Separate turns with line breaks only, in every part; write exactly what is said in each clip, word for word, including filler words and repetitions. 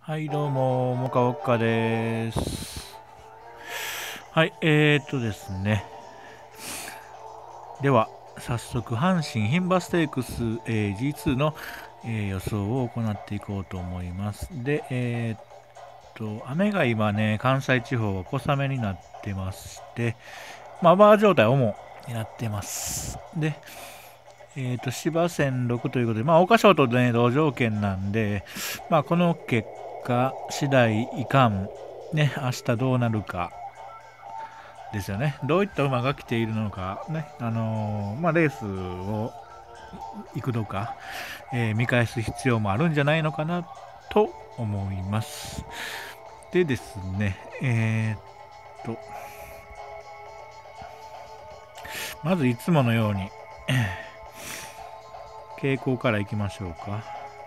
はい、どうも、もかおっかです。はい、えーっとですね。では、早速、阪神牝馬ステークス、えー ジーツー の、えー予想を行っていこうと思います。で、えーっと、雨が今ね、関西地方は小雨になってまして、まあ、バー状態主になってます。で、えーっと、芝線ろくということで、まあ、桜花賞とね、同条件なんで、まあ、この結果次第いかん、ね、明日どうなるかですよね。どういった馬が来ているのか、ね、あのーまあ、レースを行くのか、えー見返す必要もあるんじゃないのかなと思います。でですね、えーっと、まずいつものように、傾向からいきましょうか。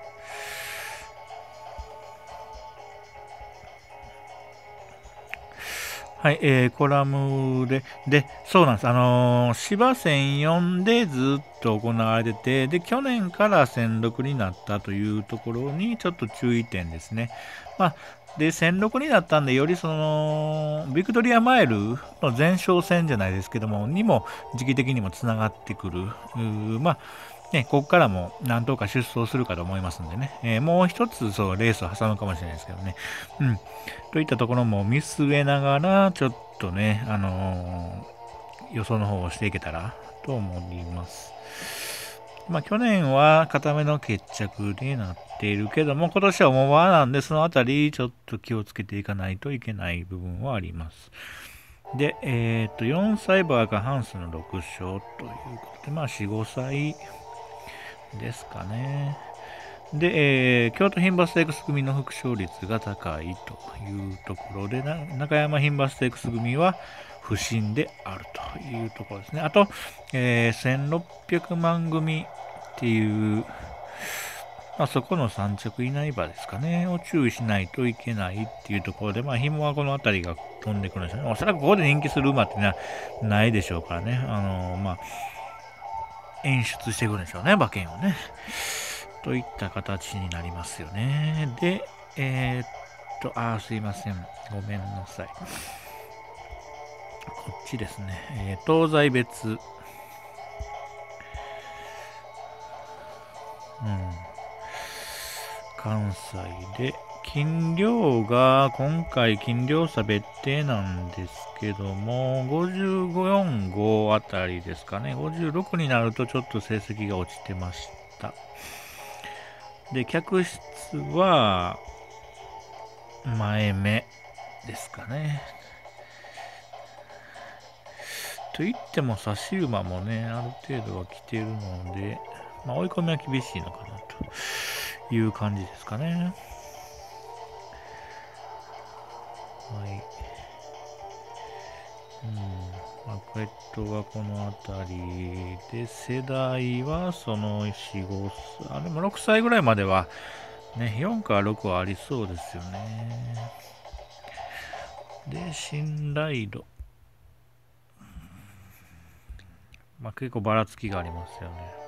はい、えー、コラムで、で、そうなんです。あのー芝線よんでずっと行われてて、で、去年から線ろくになったというところにちょっと注意点ですね。まあ、で、線ろくになったんで、よりその、ビクトリアマイルの前哨戦じゃないですけども、にも時期的にもつながってくる。うーまあ、ね、ここからも何とか出走するかと思いますんでね、えーもう一つそうレースを挟むかもしれないですけどね。うん。といったところも見据えながら、ちょっとね、あのー予想の方をしていけたらと思います。まあ、去年は固めの決着になっているけども、今年は重馬なんで、そのあたりちょっと気をつけていかないといけない部分はあります。で、えっ、と、よんさい馬がハンスのろく勝ということで、まあ、よん、ごさいですかね。で、えー京都牝馬ステークス組の副勝率が高いというところで、な中山牝馬ステークス組は不審であるというところですね。あと、えーせんろっぴゃくまん組っていう、まあ、そこのさん着以内馬ですかね、を注意しないといけないっていうところで、まあ、紐はこの辺りが飛んでくるんですよね。おそらくここで人気する馬っていうのはないでしょうからね。あのーまあ、演出してくるんでしょうね、馬券をね。といった形になりますよね。で、えー、っと、あー、すいません。ごめんなさい。こっちですね。えー東西別。うん。関西で。金量が、今回金量差別定なんですけども、ごじゅうご、よん、ごあたりですかね。ごじゅうろくになるとちょっと成績が落ちてました。で、客室は、前目ですかね。と言っても差し馬もね、ある程度は来ているので、まあ、追い込みは厳しいのかなという感じですかね。はい。うん。マクエットがこの辺りで、世代はそのよん、ご、あ、でもろくさいぐらいまでは、ね、よんかろくはありそうですよね。で、信頼度。まあ、結構ばらつきがありますよね。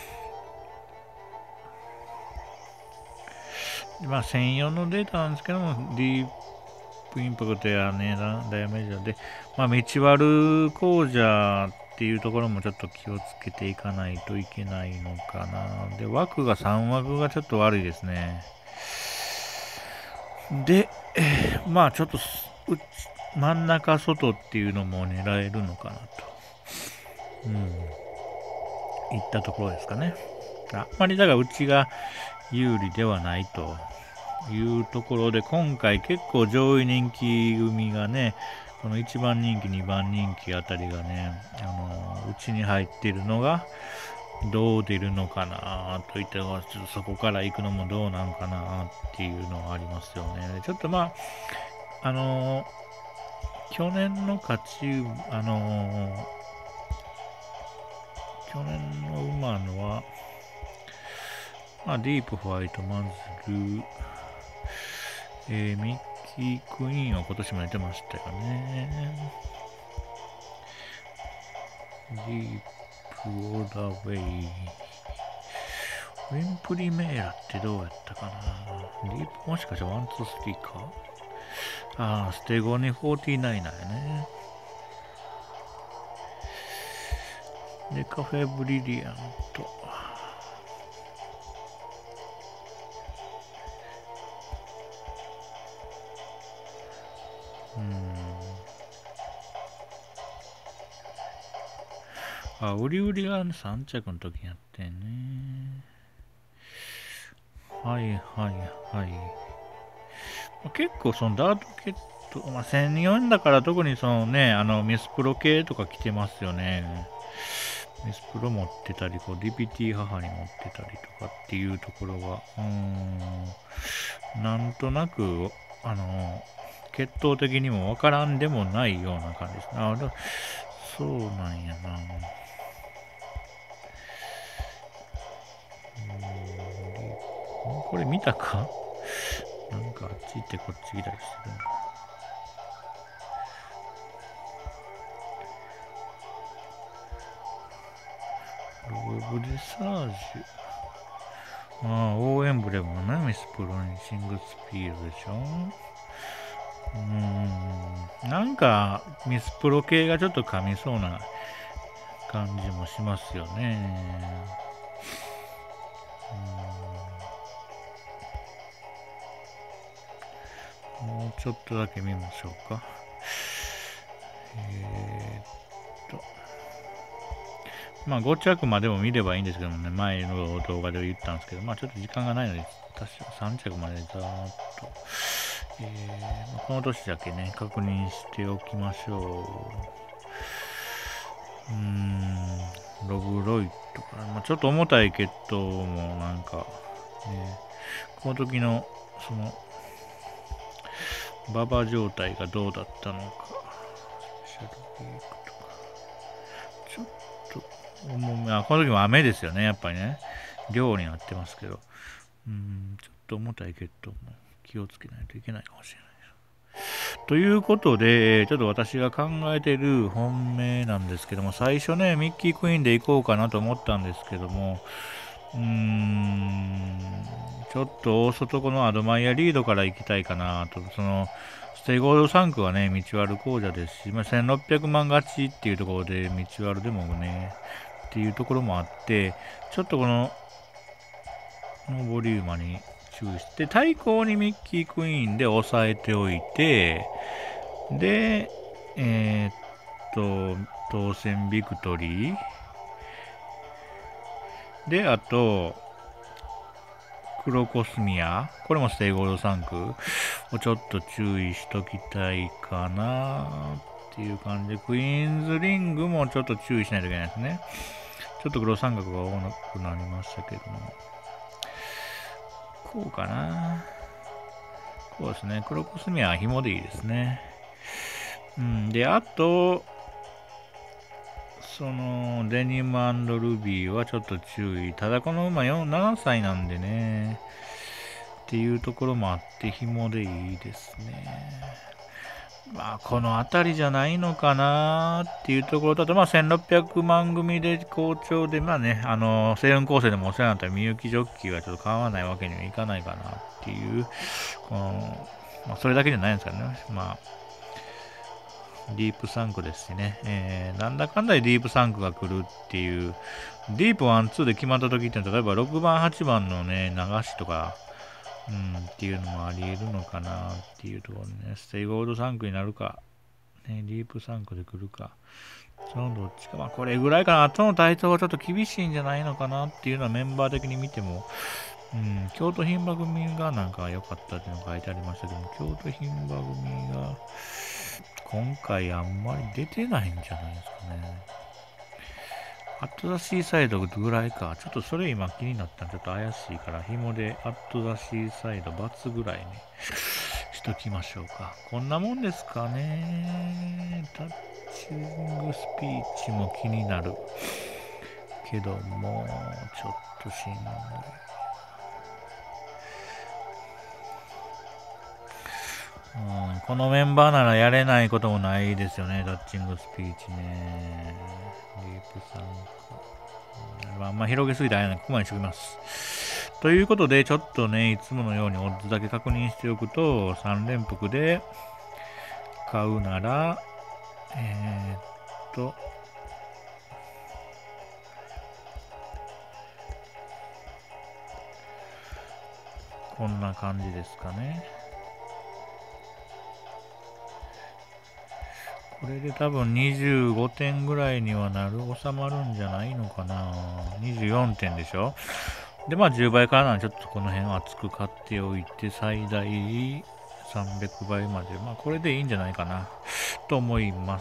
まあ、専用のデータなんですけども、ディープインパクトやね、ダイヤメジャーで、まあ、道悪講座っていうところもちょっと気をつけていかないといけないのかな。で、枠がさん枠がちょっと悪いですね。で、えーまあ、ちょっと真ん中外っていうのも狙えるのかなと。うん。いったところですかね。あんまりだから内が有利ではないというところで、今回結構上位人気組がね、このいちばん人気、にばん人気あたりがね、あのうちに入っているのがどう出るのかなといったのが、ちょっとそこから行くのもどうなんかなっていうのはありますよね。ちょっとまあ、あの去年の勝ち、あの去年の馬のは、まあ、ディープホワイトマズル、えー、ミッキークイーンは今年も出てましたよね。ディープオーダーウェイ。 ウィンプリメーラってどうやったかな。ディープもしかしてワン、ツー、スリーか。ああ、ステゴにフォーティーナインなんやね。で、カフェブリリアント。うん。あ、売り売りがさん着の時にやってんね。はいはいはい。結構そのダートケット、まあ、せんよんだから特にそのね、あのミスプロ系とか来てますよね。ミスプロ持ってたり、こう ディーピーティー 母に持ってたりとかっていうところが、うーん、なんとなく、あの、血統的にもわからんでもないような感じです。あ、だそうなんやな。これ見たか？なんかあっち行ってこっち来たりするな。ローブデサージュ。ああ、オーエンブレムのね、ミスプロにシングスピードでしょ。うーん。なんか、ミスプロ系がちょっと噛みそうな感じもしますよね。うーん、もうちょっとだけ見ましょうか。えー、っと。まあご着までも見ればいいんですけどもね、前の動画で言ったんですけど、まあちょっと時間がないので、確かさん着までざーっと、えーまあ、この年だけね、確認しておきましょう。うーん、ロブロイとか、まあ、ちょっと重たい血統もなんか、ね、この時の、その、馬場状態がどうだったのか、スペシャルウィークとか、ちょっと、重め、あ、この時も雨ですよね、やっぱりね。量になってますけど、うん、ちょっと重たい血統も気をつけないといけないかもしれない。ということで、ちょっと私が考えている本命なんですけども、最初ね、ミッキークイーンで行こうかなと思ったんですけども、うーん、ちょっと大外このアドマイヤリードから行きたいかなと、その、ステイゴールドさん区はね、道悪講座ですし、まあ、せんろっぴゃくまん勝ちっていうところで、道悪でもね、っていうところもあって、ちょっとこの、のボリューマに注意して、対抗にミッキークイーンで抑えておいて、で、えー、っと、当選ビクトリー。で、あと、クロコスミア。これもステイゴールドさん区をちょっと注意しときたいかなっていう感じで、クイーンズリングもちょっと注意しないといけないですね。ちょっと黒三角が多くなりましたけども。こうかな。こうですね。クロコスミアは紐でいいですね。うん。で、あと、その、デニム&ルビーはちょっと注意。ただこの馬ななさいなんでね。っていうところもあって、紐でいいですね。まあ、この辺りじゃないのかなっていうところだと、まあ、せんろっぴゃくまん組で好調で、まあね、あの、星雲構成でもお世話になったみゆきジョッキーはちょっと買わないわけにはいかないかなっていう、この、まあ、それだけじゃないんですけどね。まあ、ディープサンクですしね、えー、なんだかんだでディープサンクが来るっていう、ディープワン、ツーで決まった時って、例えばろくばん、はちばんのね、流しとか、うん、っていうのもあり得るのかなっていうところね、ステイゴールドサンクになるか、ね、ディープサンクで来るか、そのどっちか、まあこれぐらいかな、後の台頭はちょっと厳しいんじゃないのかなっていうのはメンバー的に見ても、うん、京都牝馬組がなんか良かったっていうのが書いてありましたけども、京都牝馬組が今回あんまり出てないんじゃないですかね。アットザシーサイドぐらいか。ちょっとそれ今気になったらちょっと怪しいから、紐でアットザシーサイド×ぐらいにしときましょうか。こんなもんですかね。タッチングスピーチも気になる。けども、ちょっとしんどい。うん、このメンバーならやれないこともないですよね、タッチングスピーチね。ディープさんか。あんま広げすぎたらあれなので、ここまでにしておきます。 ということで、ちょっとね、いつものようにオッズだけ確認しておくと、さん連複で買うなら、えー、っと、こんな感じですかね。これで多分にじゅうごてんぐらいにはなる、収まるんじゃないのかな。にじゅうよんてんでしょ。で、まあじゅうばいからなんでちょっとこの辺厚く買っておいて、最大さんびゃくばいまで。まあこれでいいんじゃないかな。と思います。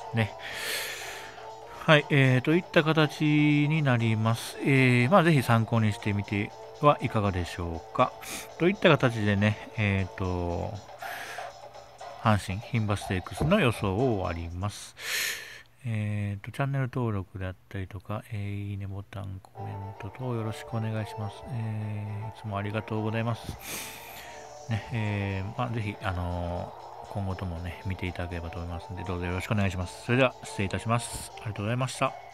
ね。はい、えー、といった形になります。えー、まあぜひ参考にしてみてはいかがでしょうか。といった形でね、えー、と、阪神牝馬ステークスの予想を終わります。えーと、チャンネル登録であったりとか、えー、いいねボタン、コメント等よろしくお願いします。えー、いつもありがとうございます。ね、えー、まあ、ぜひ、あのー、今後ともね、見ていただければと思いますので、どうぞよろしくお願いします。それでは、失礼いたします。ありがとうございました。